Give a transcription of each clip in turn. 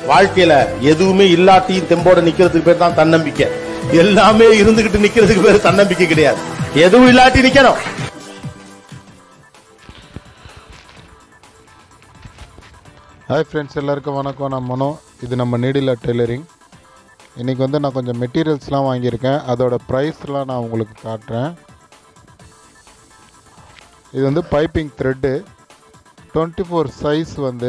வாழ்க்கையில எதுவுமே இல்லாட்டியும் தெம்போட நிக்கிறதுக்கு பேர் தான் தன்னம்பிக்கை. எல்லாமே இருந்துகிட்டு நிக்கிறதுக்கு பேர் தன்னம்பிக்கை கிடையாது. எதுவும் இல்லாட்டி நிக்கணும். ஹாய் ஃப்ரெண்ட்ஸ், எல்லாருக்கும் வணக்கம். நான் மனோ. இது நம்ம நீடில் டெய்லரிங். இன்றைக்கி வந்து நான் கொஞ்சம் மெட்டீரியல்ஸ்லாம் வாங்கியிருக்கேன். அதோட ப்ரைஸ்லாம் நான் உங்களுக்கு காட்டுறேன். இது வந்து பைப்பிங் த்ரெட்டு 24 சைஸ் வந்து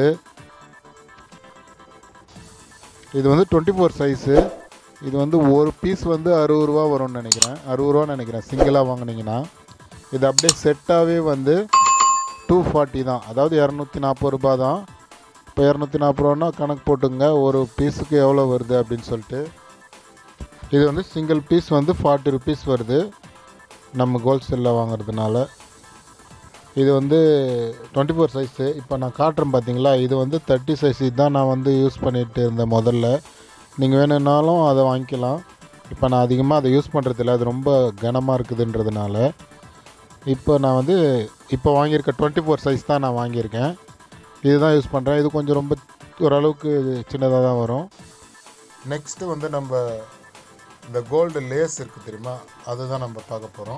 இது வந்து 24 சைஸு. இது வந்து ஒரு பீஸ் வந்து 60 ரூபா வரும்னு நினைக்கிறேன். 60 ரூபான்னு நினைக்கிறேன் சிங்கிளாக வாங்கினீங்கன்னா. இது அப்படியே செட்டாகவே வந்து 240 தான், அதாவது 240 ரூபா தான். இப்போ 240 ரூபான்னா கணக்கு போட்டுங்க ஒரு பீஸுக்கு எவ்வளோ வருது அப்படின்னு சொல்லிட்டு. இது வந்து சிங்கிள் பீஸ் வந்து 40 ருபீஸ் வருது நம்ம ஹோல்சேலில் வாங்குறதுனால. இது வந்து 24 சைஸு. இப்போ நான் காட்டுறேன் பார்த்தீங்களா, இது வந்து 30 சைஸ். இதுதான் நான் வந்து யூஸ் பண்ணிகிட்டு இருந்தேன் முதல்ல. நீங்கள் வேணும்னாலும் அதை வாங்கிக்கலாம். இப்போ நான் அதிகமாக அதை யூஸ் பண்ணுறதில்ல, அது ரொம்ப கனமாக இருக்குதுன்றதுனால. இப்போ நான் வந்து இப்போ வாங்கியிருக்க 24 சைஸ் தான் நான் வாங்கியிருக்கேன். இதுதான் யூஸ் பண்ணுறேன். இது கொஞ்சம் ரொம்ப ஓரளவுக்கு சின்னதாக தான் வரும். நெக்ஸ்ட்டு வந்து நம்ம இந்த கோல்டு லேஸ் இருக்குது தெரியுமா, அதுதான் நம்ம பார்க்க போகிறோம்.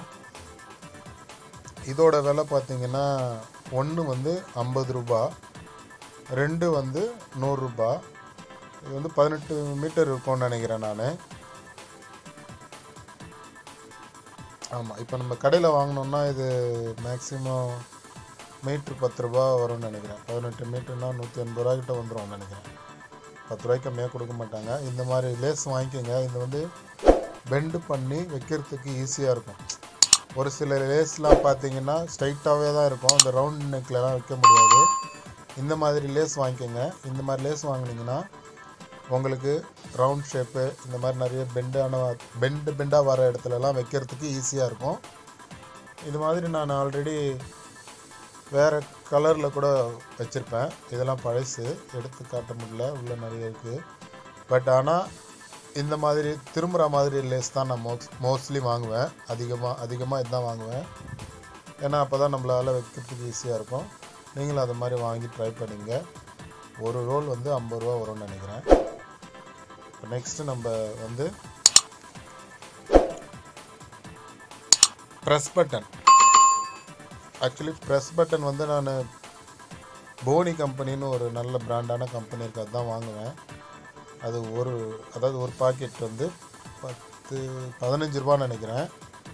இதோட விலை பார்த்திங்கன்னா ஒன்று வந்து 50 ரூபா, 2 வந்து 100 ரூபா. இது வந்து 18 மீட்டர் இருக்கும்னு நினைக்கிறேன் நான். ஆமாம், இப்போ நம்ம கடையில் வாங்கினோன்னா இது மேக்ஸிமம் மீட்ரு 10 ரூபா வரும்னு நினைக்கிறேன். 18 மீட்டர்னா 180 ரூபாய்க்கிட்ட வந்துடும் நினைக்கிறேன். 10 ரூபாய்க்கு கம்மியாக கொடுக்க மாட்டாங்க. இந்த மாதிரி லேஸ் வாங்கிக்கோங்க. இது வந்து பெண்டு பண்ணி வைக்கிறதுக்கு ஈஸியாக இருக்கும். ஒரு சில லேஸ்லாம் பார்த்தீங்கன்னா ஸ்ட்ரைட்டாகவே தான் இருக்கும், இந்த ரவுண்ட் நெக்லலாம் வைக்க முடியாது. இந்த மாதிரி லேஸ் வாங்கிக்கோங்க. இந்த மாதிரி லேஸ் வாங்கினீங்கன்னா உங்களுக்கு ரவுண்ட் ஷேப்பு இந்த மாதிரி நிறைய பெண்டாக வர இடத்துலலாம் வைக்கிறதுக்கு ஈஸியாக இருக்கும். இது மாதிரி நான் ஆல்ரெடி வேறு கலரில் கூட வச்சுருப்பேன். இதெல்லாம் பழசு, எடுத்து காட்ட முடியல, உள்ளே நிறைய இருக்குது. பட் ஆனால் இந்த மாதிரி திரும்புகிற மாதிரி லேஸ் தான் நான் மோஸ்ட்லி வாங்குவேன். அதிகமாக இதுதான் வாங்குவேன். ஏன்னா அப்போ தான் நம்மளால் வைக்கிறதுக்கு ஈஸியாக இருக்கும். நீங்களும் அது மாதிரி வாங்கி ட்ரை பண்ணிங்க. ஒரு ரோல் வந்து 50 ரூபா வரும்னு நினைக்கிறேன். இப்போ நெக்ஸ்ட்டு நம்ம வந்து press button. Actually press button வந்து நான் போனி கம்பெனின்னு ஒரு நல்ல பிராண்டான கம்பெனி இருக்குது, அதுதான் வாங்குவேன். அது ஒரு பாக்கெட் வந்து 15 ரூபான்னு நினைக்கிறேன்.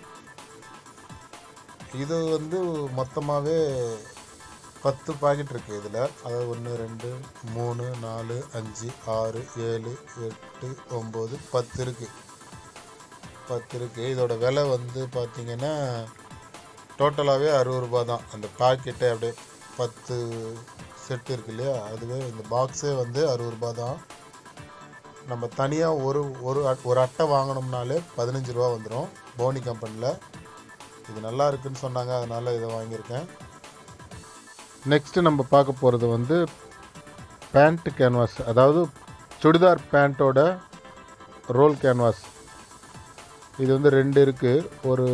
இது வந்து மொத்தமாகவே 10 பாக்கெட் இருக்குது இதில். அதாவது 1 2 3 4 5 6 7 8 9 10 இருக்குது. 10 இருக்குது. இதோட விலை வந்து பார்த்திங்கன்னா டோட்டலாகவே 60 ரூபா தான். அந்த பாக்கெட்டே அப்படியே 10 செட்டு இருக்கு இல்லையா, அதுவே இந்த பாக்ஸே வந்து 60 ரூபா தான். நம்ம தனியாக ஒரு அட்டை வாங்கினோம்னாலே 15 ரூபா வந்துடும் போனி கம்பெனியில். இது நல்லா இருக்குதுன்னு சொன்னாங்க, அதனால் இதை வாங்கியிருக்கேன். நெக்ஸ்ட்டு நம்ம பார்க்க போகிறது வந்து பேண்ட் கேன்வாஸ், அதாவது சுடிதார் பேண்ட்டோட ரோல் கேன்வாஸ். இது வந்து 2 இருக்குது.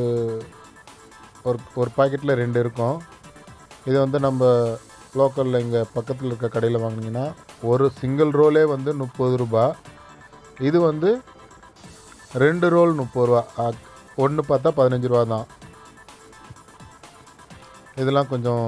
ஒரு பாக்கெட்டில் 2 இருக்கும். இது வந்து நம்ம லோக்கலில் இங்கே பக்கத்தில் இருக்க கடையில் வாங்கினீங்கன்னா ஒரு சிங்கிள் ரோலே வந்து 30 ரூபா. இது வந்து 2 ரோல் 30 ரூபா. ஒன்று பார்த்தா 15 ரூபா தான். இதெல்லாம் கொஞ்சம்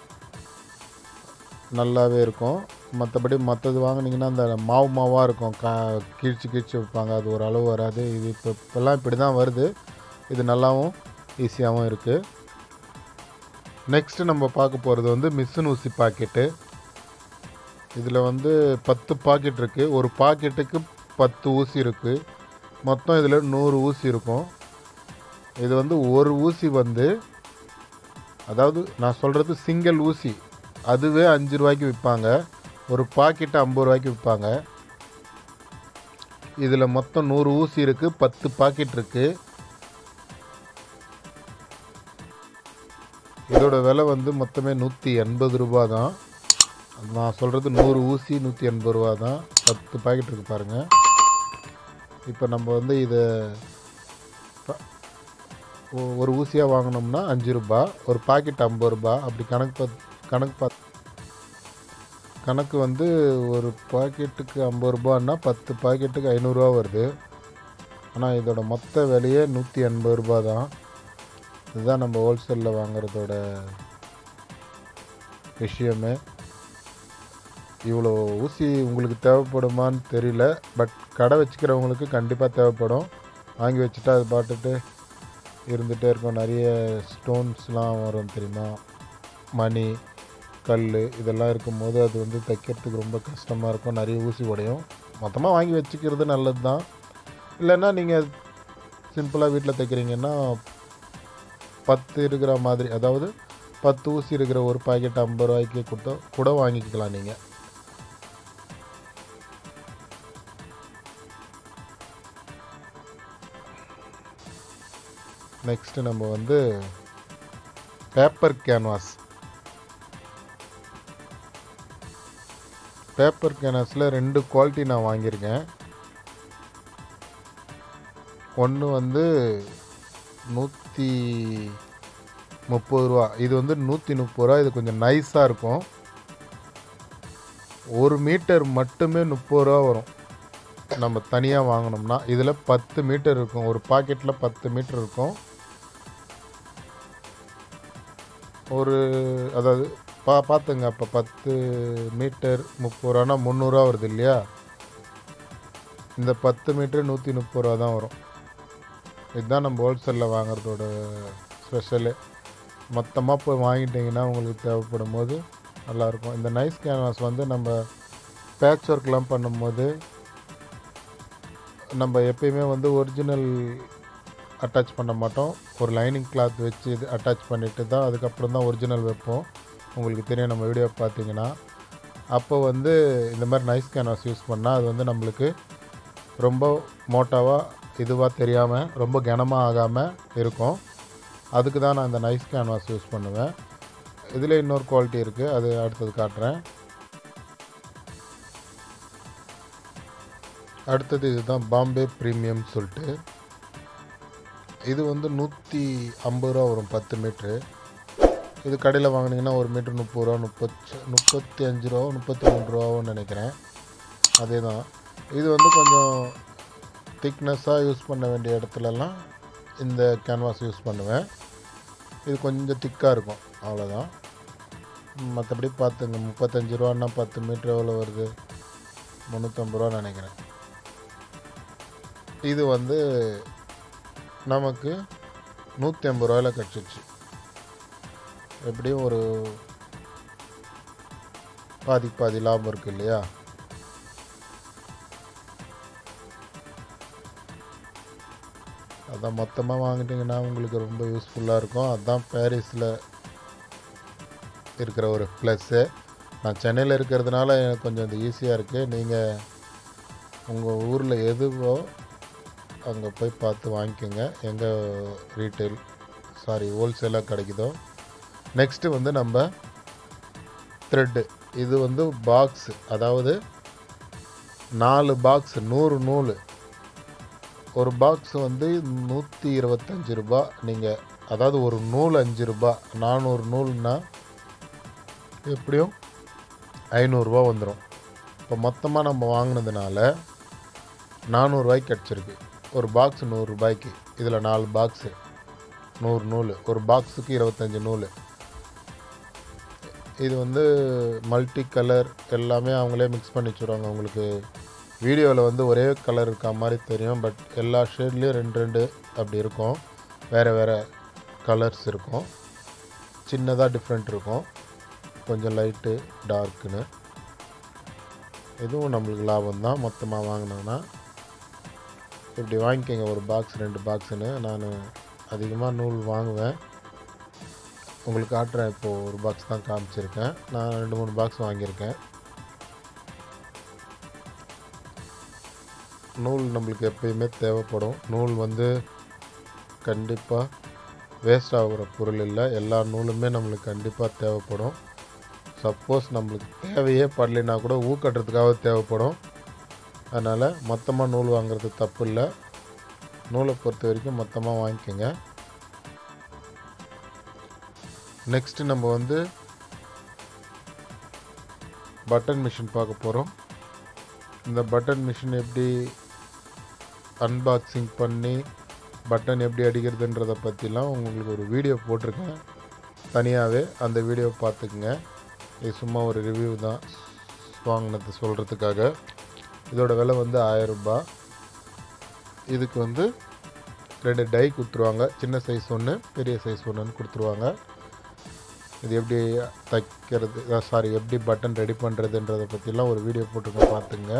நல்லாவே இருக்கும். மற்றபடி மற்றது வாங்கினீங்கன்னா அந்த மாவாக இருக்கும், கிழிச்சு வைப்பாங்க, அது ஒரு அளவு வராது. இது இப்போல்லாம் இப்படி தான் வருது. இது நல்லாவும் ஈஸியாகவும் இருக்குது. நெக்ஸ்ட்டு நம்ம பார்க்க போகிறது வந்து மிஷின் ஊசி பாக்கெட்டு. இதில் வந்து 10 பாக்கெட் இருக்குது. ஒரு பாக்கெட்டுக்கு 10 ஊசி இருக்குது. மொத்தம் இதில் 100 ஊசி இருக்கும். இது வந்து ஒரு ஊசி வந்து, அதாவது நான் சொல்கிறது சிங்கிள் ஊசி, அதுவே 5 ரூபாய்க்கு விற்பாங்க. ஒரு பாக்கெட்டு 50 ரூபாய்க்கு விற்பாங்க. இதில் மொத்தம் 100 ஊசி இருக்குது, 10 பாக்கெட் இருக்குது. இதோட விலை வந்து மொத்தமே 180 ரூபா தான். நான் சொல்கிறது 100 ஊசி 180 ரூபா தான். 10 பாக்கெட் இருக்குது பாருங்கள். இப்போ நம்ம வந்து இதை ஒரு ஊசியாக வாங்கினோம்னா 5 ரூபா, ஒரு பாக்கெட் 50 ரூபா. அப்படி கணக்கு பார்த்து கணக்கு வந்து ஒரு பாக்கெட்டுக்கு 50 ரூபான்னா 10 பாக்கெட்டுக்கு 500 ரூபா வருது. ஆனால் இதோட மொத்த விலையே 180 ரூபா தான். இதுதான் நம்ம ஹோல்சேலில் வாங்குறதோட விஷயமே. இவ்வளோ ஊசி உங்களுக்கு தேவைப்படுமான்னு தெரியல, பட் கடை வச்சுக்கிறவங்களுக்கு கண்டிப்பாக தேவைப்படும். வாங்கி வச்சுட்டா அது பாட்டுட்டு இருந்துகிட்டே இருக்கும். நிறைய ஸ்டோன்ஸ்லாம் வரும் தெரியுமா, மணி, கல் இதெல்லாம் இருக்கும்போது அது வந்து தைக்கிறதுக்கு ரொம்ப கஷ்டமாக இருக்கும். நிறைய ஊசி உடையும். மொத்தமாக வாங்கி வச்சுக்கிறது நல்லது தான். இல்லைன்னா நீங்கள் சிம்பிளாக வீட்டில் தைக்கிறீங்கன்னா 10 இருக்கிற மாதிரி, அதாவது 10 ஊசி இருக்கிற ஒரு பாக்கெட் 50 ரூபாய்க்கு கொடுத்தா கூட வாங்கிக்கலாம் நீங்கள். நெக்ஸ்ட்டு நம்ம வந்து பேப்பர் கேன்வாஸ். பேப்பர் கேன்வாஸில் 2 குவாலிட்டி நான் வாங்கியிருக்கேன். ஒன்று வந்து 130 ரூபா, இது வந்து 130 ரூபா. இது கொஞ்சம் நைஸாக இருக்கும். 1 மீட்டர் மட்டுமே 30 ரூபா வரும் நம்ம தனியாக வாங்கினோம்னா. இதில் 10 மீட்டர் இருக்கும். ஒரு பாக்கெட்டில் 10 மீட்டர் இருக்கும். ஒரு அதாவது பார்த்துங்க, அப்போ 10 மீட்டர் 30 ரூபானா 300 ரூபா வருது இல்லையா. இந்த 10 மீட்டர் 130 ரூபா தான் வரும். இதுதான் நம்ம ஹோல்சேலில் வாங்குறதோட ஸ்பெஷலு. மொத்தமாக போய் வாங்கிட்டிங்கன்னா உங்களுக்கு தேவைப்படும் போது நல்லாயிருக்கும். இந்த நைஸ் கேன்வாஸ் வந்து நம்ம பேட்ச் ஒர்க்லாம் பண்ணும்போது நம்ம எப்பயுமே வந்து ஒரிஜினல் அட்டாச் பண்ண மாட்டோம். ஒரு லைனிங் கிளாத் வச்சு இது அட்டாச் பண்ணிவிட்டு தான் அதுக்கப்புறம் தான் ஒரிஜினல் வைப்போம். உங்களுக்கு தெரியும், நம்ம வீடியோ பார்த்தீங்கன்னா. அப்போ வந்து இந்த மாதிரி நைஸ் கேன்வாஸ் யூஸ் பண்ணால் அது வந்து நம்மளுக்கு ரொம்ப மோட்டாவாக இதுவாக தெரியாமல் ரொம்ப கனமாக ஆகாமல் இருக்கும். அதுக்கு தான் நான் இந்த நைஸ் கேன்வாஸ் யூஸ் பண்ணுவேன். இதில் இன்னொரு குவாலிட்டி இருக்குது, அது அடுத்தது காட்டுறேன். அடுத்தது இதுதான் பாம்பே ப்ரீமியம் சொல்லிட்டு. இது வந்து 150 ரூபா வரும் 10 மீட்ரு. இது கடையில் வாங்கினீங்கன்னா ஒரு மீட்ரு 30 ரூபா, 35 ரூபா, 33 ரூபான்னு நினைக்கிறேன். அதே தான். இது வந்து கொஞ்சம் திக்னஸ்ஸாக யூஸ் பண்ண வேண்டிய இடத்துலலாம் இந்த கேன்வாஸ் யூஸ் பண்ணுவேன். இது கொஞ்சம் திக்காக இருக்கும், அவ்வளோதான். மற்றபடி பார்த்துங்க, 35 ரூபான்னா 10 மீட்ரு எவ்வளோ வருது, 350 ரூபா நினைக்கிறேன். இது வந்து நமக்கு 150 ரூபாயில் கிடச்சிச்சு. எப்படியும் ஒரு பாதி லாபம் இருக்குது இல்லையா. அதான் மொத்தமாக வாங்கிட்டிங்கன்னா உங்களுக்கு ரொம்ப யூஸ்ஃபுல்லாக இருக்கும். அதுதான் பாரிஸில் இருக்கிற ஒரு ப்ளஸ்ஸு. நான் சென்னையில் இருக்கிறதுனால எனக்கு கொஞ்சம் இது ஈஸியாக இருக்குது. நீங்கள் உங்கள் ஊரில் எதுவோ அங்கே போய் பார்த்து வாங்கிக்கோங்க, எங்கே ஹோல்சேலாக கிடைக்குதோ. நெக்ஸ்ட்டு வந்து நம்ம த்ரெட்டு. இது வந்து பாக்ஸு, அதாவது 4 பாக்ஸு 100 நூல். ஒரு பாக்ஸ் வந்து 125 ரூபா. நீங்கள் அதாவது ஒரு நூல் 5 ரூபா, 400 நூல்னா எப்படியும் 500 ரூபா வந்துடும். இப்போ மொத்தமாக நம்ம வாங்கினதுனால 400 ரூபாய்க்கு கிடச்சிருக்கு. ஒரு பாக்ஸ் 100 ரூபாய்க்கு. இதில் 4 பாக்ஸு 100 நூல். ஒரு பாக்ஸுக்கு 25 நூல். இது வந்து மல்டி கலர் எல்லாமே அவங்களே மிக்ஸ் பண்ணி வச்சுருவாங்க. உங்களுக்கு வீடியோவில் வந்து ஒரே கலர் இருக்க மாதிரி தெரியும், பட் எல்லா ஷேட்லேயும் 2 அப்படி இருக்கும். வேறு கலர்ஸ் இருக்கும். சின்னதாக டிஃப்ரெண்ட் இருக்கும், கொஞ்சம் லைட்டு டார்க்குன்னு. இதுவும் நம்மளுக்கு லாபம் தான் மொத்தமாக வாங்கினோன்னா. இப்படி வாங்கிக்கோங்க, ஒரு பாக்ஸ் 2 பாக்ஸுன்னு. நான் அதிகமாக நூல் வாங்குவேன். உங்களுக்கு காட்டுறேன். இப்போது ஒரு பாக்ஸ் தான் காமிச்சிருக்கேன். நான் 2-3 பாக்ஸ் வாங்கியிருக்கேன். நூல் நம்மளுக்கு எப்பயுமே தேவைப்படும். நூல் வந்து கண்டிப்பாக வேஸ்ட் ஆகிற பொருள் இல்லை. எல்லா நூலுமே நம்மளுக்கு கண்டிப்பாக தேவைப்படும். சப்போஸ் நம்மளுக்கு தேவையே படலைன்னா கூட ஊக்கட்டுறதுக்காக தேவைப்படும். அதனால் மொத்தமாக நூல் வாங்குறது தப்பு இல்லை. நூலை பொறுத்த வரைக்கும் மொத்தமாக வாங்கிக்கோங்க. நெக்ஸ்ட்டு நம்ம வந்து பட்டன் மிஷின் பார்க்க போகிறோம். இந்த பட்டன் மிஷின் எப்படி அன்பாக்சிங் பண்ணி பட்டன் எப்படி அடிக்கிறதுன்றதை பற்றிலாம் உங்களுக்கு ஒரு வீடியோ போட்டிருக்கேன் தனியாகவே. அந்த வீடியோ பார்த்துக்குங்க. இது சும்மா ஒரு ரிவ்யூ தான் வாங்கினது சொல்கிறதுக்காக. இதோட விலை வந்து 1000 ரூபாய். இதுக்கு வந்து 2 டை கொடுத்துருவாங்க. சின்ன சைஸ் ஒன்று, பெரிய சைஸ் ஒன்றுன்னு கொடுத்துருவாங்க. இது எப்படி தைக்கிறது, எப்படி பட்டன் ரெடி பண்ணுறதுன்றதை பற்றிலாம் ஒரு வீடியோ போட்டுருங்க, பார்த்துங்க.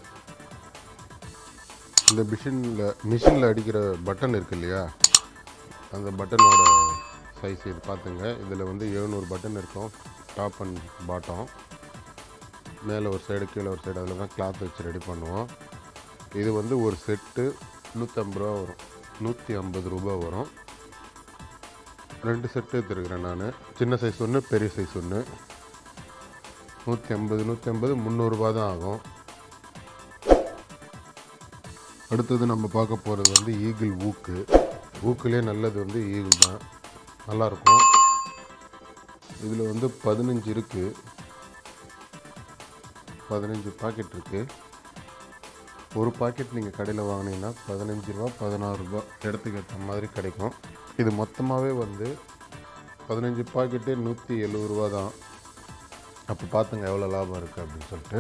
இந்த மிஷினில் அடிக்கிற பட்டன் இருக்கு இல்லையா, அந்த பட்டனோட சைஸ் இது பார்த்துங்க. இதில் வந்து 700 பட்டன் இருக்கும், டாப் அண்ட் பாட்டம். மேலே ஒரு சைடு கீழே ஒரு சைடு, அதில் தான் கிளாத் வச்சு ரெடி பண்ணுவோம். இது வந்து ஒரு செட்டு 150 ரூபா வரும், 150 ரூபா வரும். 2 செட்டு எடுத்துருக்கிறேன் நான். சின்ன சைஸ் ஒன்று, பெரிய சைஸ் ஒன்று. 150 300 ரூபா தான் ஆகும். அடுத்தது நம்ம பார்க்க போகிறது வந்து ஈகிள் ஊக்கு. ஊக்குலேயே நல்லது வந்து ஈகிள் தான், நல்லாயிருக்கும். இதில் வந்து 15 இருக்குது, 15 பாக்கெட் இருக்குது. ஒரு பாக்கெட் நீங்கள் கடையில் வாங்கினீங்கன்னா 15 ரூபா 16 ரூபா இடத்துக்கு ஏற்ற மாதிரி கிடைக்கும். இது மொத்தமாகவே வந்து 15 பாக்கெட்டு 170 ரூபா தான். அப்போ பார்த்துங்க எவ்வளோ லாபம் இருக்குது அப்படின்னு சொல்லிட்டு.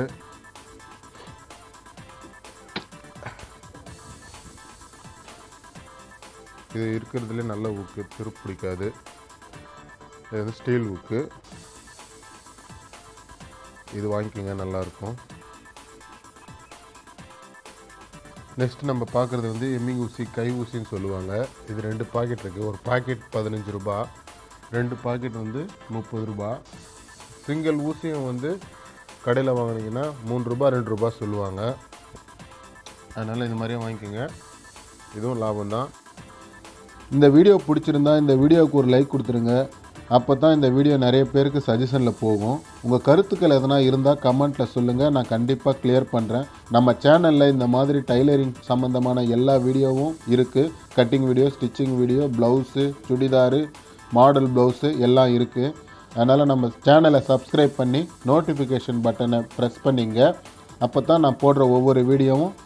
இது இருக்கிறதுலே நல்ல ஊக்கு, திருப்பிடிக்காது. இது வந்து ஸ்டீல் ஊக்கு. இது வாங்கிக்கோங்க, நல்லாயிருக்கும். நெக்ஸ்ட் நம்ம பார்க்குறது வந்து எம்மிங் ஊசி, கை ஊசின்னு சொல்லுவாங்க. இது 2 பாக்கெட் இருக்குது. ஒரு பாக்கெட் 15 ரூபா, 2 பாக்கெட் வந்து 30 ரூபா. சிங்கிள் ஊசியும் வந்து கடையில் வாங்கினீங்கன்னா 3 ரூபா 2 ரூபா சொல்லுவாங்க. அதனால் இந்த மாதிரியே வாங்கிக்கோங்க, இதுவும் லாபம்தான். இந்த வீடியோ பிடிச்சிருந்தா இந்த வீடியோவுக்கு ஒரு லைக் கொடுத்துருங்க. அப்போ தான் இந்த வீடியோ நிறைய பேருக்கு சஜஷனில் போகும். உங்கள் கருத்துக்கள் எதனா இருந்தால் கமெண்ட்டில் சொல்லுங்கள், நான் கண்டிப்பாக கிளியர் பண்ணுறேன். நம்ம சேனலில் இந்த மாதிரி டைலரிங் சம்மந்தமான எல்லா வீடியோவும் இருக்குது. Cutting video, stitching video, blouse, churidar, model blouse எல்லாம் இருக்குது. அதனால் நம்ம சேனலை சப்ஸ்கிரைப் பண்ணி நோட்டிஃபிகேஷன் பட்டனை ப்ரெஸ் பண்ணிங்க. அப்போ தான் நான் போடுற ஒவ்வொரு வீடியோவும்